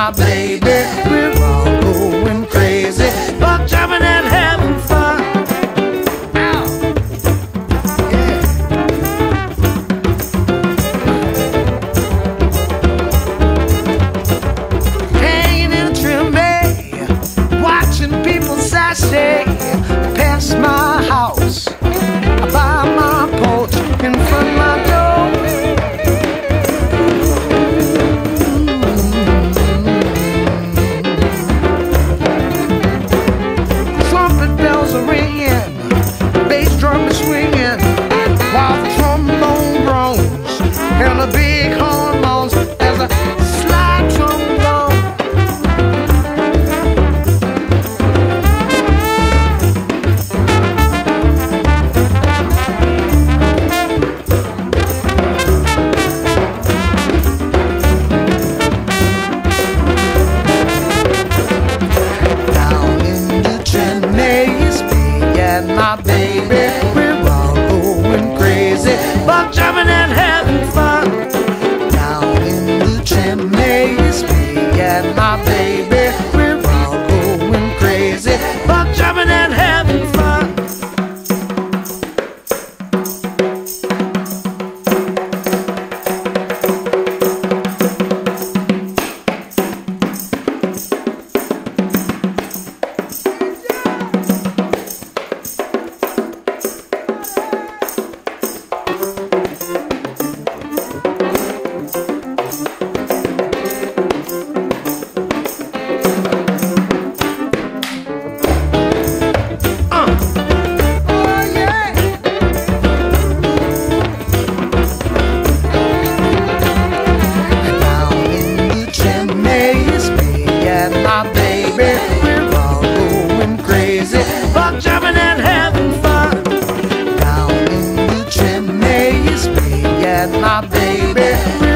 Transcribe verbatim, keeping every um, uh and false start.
my baby, we're all going crazy, buck jumping and having fun. Ow. Yeah. Hanging in a tree, watching people sashay past my house, by my porch, in front of my door. Trumpet bells are ringing, bass drum is swinging, while the trombone groans and the big horn moans as a slide trombone. My baby, we're all going crazy, buck jumping and having fun. Down in the chimney, it's me and my baby, we're all going crazy, buck jumping and having fun. My baby, we're all going crazy, buck jumping and having fun. Down in the chimney, it's me and my baby.